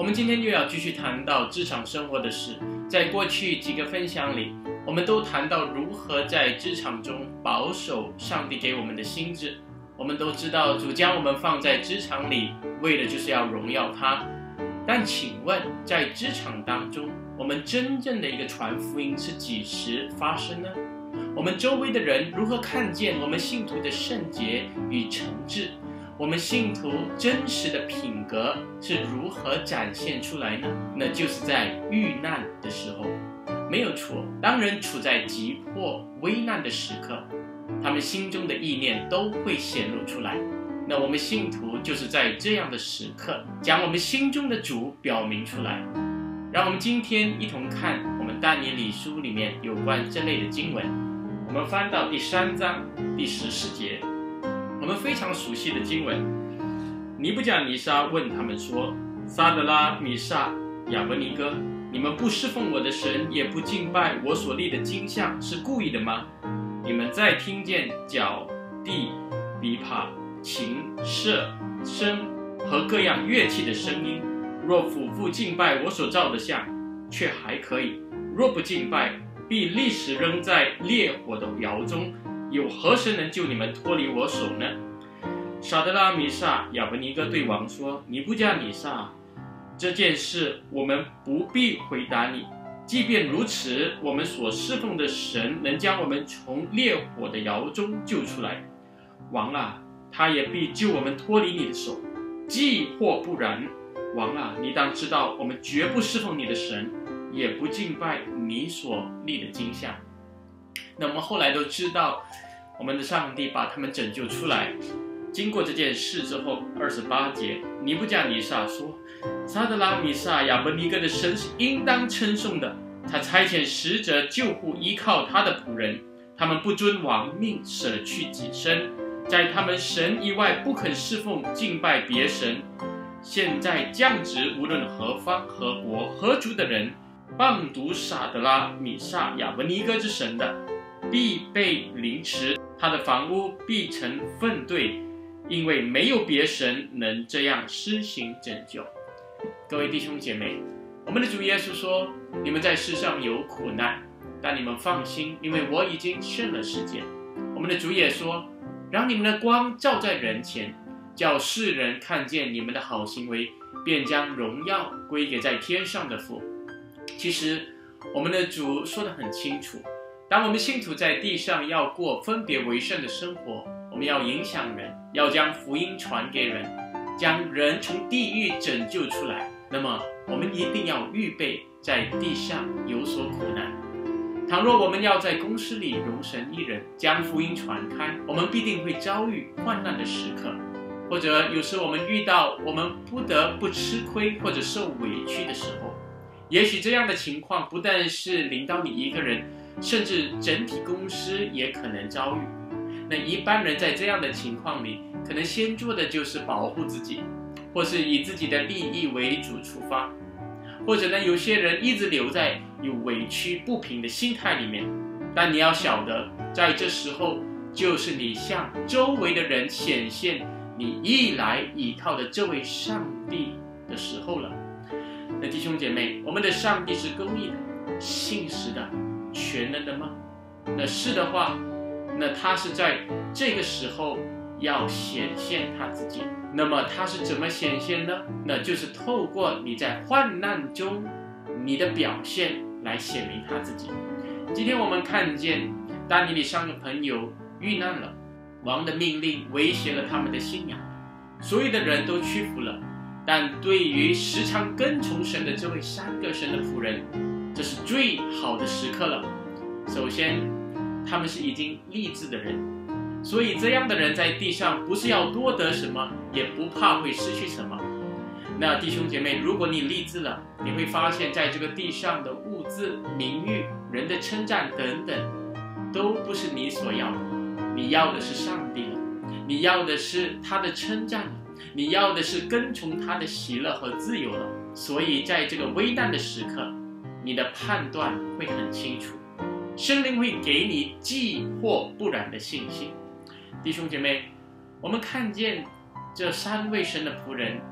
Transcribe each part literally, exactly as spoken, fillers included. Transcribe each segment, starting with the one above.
们今天又要继续谈到职场生活的事。在过去几个分享里，我们都谈到如何在职场中保守上帝给我们的心智。我们都知道主将我们放在职场里，为的就是要荣耀他。但请问，在职场当中，我们真正的一个传福音是几时发生呢？我们周围的人如何看见我们信徒的圣洁与诚挚？我们信徒真实的品格是如何展现出来呢？那就是在遇难的时候。没有错，当人处在急迫危难的时刻，他们心中的意念都会显露出来。那我们信徒就是在这样的时刻，将我们心中的主表明出来。让我们今天一同看我们但以理书里面有关这类的经文。我们翻到第三章第十四节，我们非常熟悉的经文。尼布甲尼撒问他们说：撒德拉、米煞、亚伯尼哥，你们不侍奉我的神，也不敬拜我所立的金像，是故意的吗？你们再听见角、地、琵琶、琴、瑟、笙和各样乐器的声音，若俯伏敬拜我所造的像，却还可以；若不敬拜，必立时扔在烈火的窑中，有何神能救你们脱离我手呢？撒德拉、米煞、亚伯尼哥对王说：尼布甲尼撒，这件事我们不必回答你。即便如此，我们所侍奉的神能将我们从烈火的窑中救出来。王啊，他也必救我们脱离你的手。既或不然，王啊，你当知道，我们绝不侍奉你的神，也不敬拜你所立的金像。那我们后来都知道，我们的上帝把他们拯救出来。经过这件事之后，二十八节，尼布甲尼撒说：撒德拉、米煞、亚伯尼哥的神是应当称颂的，他差遣使者救护依靠他的仆人，他们不遵王命，舍去己身，在他们神以外不肯侍奉敬拜别神。现在降职无论何方何国何族的人，谤读撒德拉、米煞、亚伯尼哥之神的，必被凌迟，他的房屋必成粪堆，因为没有别神能这样施行拯救。各位弟兄姐妹，我们的主耶稣说：你们在世上有苦难，但你们放心，因为我已经胜了世界。我们的主也说：让你们的光照在人前，叫世人看见你们的好行为，便将荣耀归给在天上的父。其实我们的主说得很清楚，当我们信徒在地上要过分别为圣的生活，我们要影响人，要将福音传给人，将人从地狱拯救出来，那么我们一定要预备在地上有所苦难。倘若我们要在公司里容神一人，将福音传开，我们必定会遭遇患难的时刻，或者有时我们遇到我们不得不吃亏或者受委屈的时候。也许这样的情况不但是临到你一个人，甚至整体公司也可能遭遇。那一般人在这样的情况里，可能先做的就是保护自己，或是以自己的利益为主出发，或者呢，有些人一直留在有委屈不平的心态里面。但你要晓得，在这时候就是你向周围的人显现你一来倚靠的这位上帝的时候了。那弟兄姐妹，我们的上帝是公义的、信实的、全能的吗？那是的话，那他是在这个时候要显现他自己。那么他是怎么显现呢？那就是透过你在患难中你的表现来显明他自己。今天我们看见但以理上的朋友遇难了，王的命令威胁了他们的信仰，所有的人都屈服了。但对于时常跟从神的这位三个神的仆人，这是最好的时刻了。首先，他们是已经立志的人，所以这样的人在地上不是要多得什么，也不怕会失去什么。那弟兄姐妹，如果你立志了，你会发现在这个地上的物质、名誉、人的称赞等等，都不是你所要的。你要的是上帝了，你要的是他的称赞了，你要的是跟从他的喜乐和自由了。所以在这个危难的时刻，你的判断会很清楚，圣灵会给你既或不然的信心。弟兄姐妹，我们看见这三位神的仆人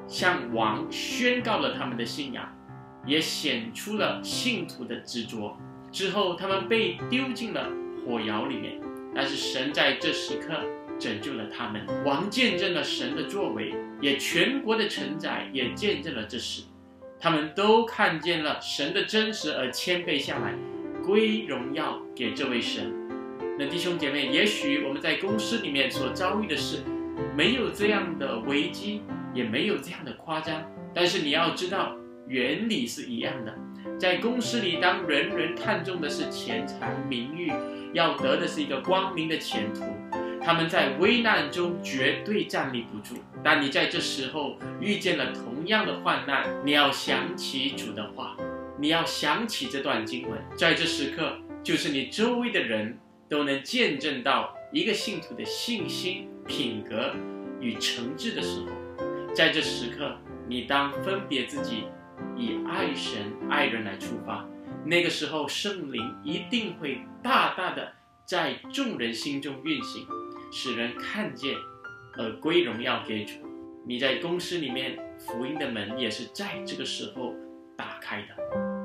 向王宣告了他们的信仰，也显出了信徒的执着。之后他们被丢进了火窑里面，但是神在这时刻拯救了他们。王见证了神的作为，也全国的臣宰也见证了这事，他们都看见了神的真实而谦卑下来，归荣耀给这位神。那弟兄姐妹，也许我们在公司里面所遭遇的事没有这样的危机，也没有这样的夸张，但是你要知道原理是一样的。在公司里，当人人看重的是钱财名誉，要得的是一个光明的前途，他们在危难中绝对站立不住。但你在这时候遇见了同样的患难，你要想起主的话，你要想起这段经文，在这时刻就是你周围的人都能见证到一个信徒的信心、品格与诚挚的时候。在这时刻，你当分别自己，以爱神爱人来出发，那个时候圣灵一定会大大的在众人心中运行，使人看见而归荣耀给主。你在公司里面，福音的门也是在这个时候打开的。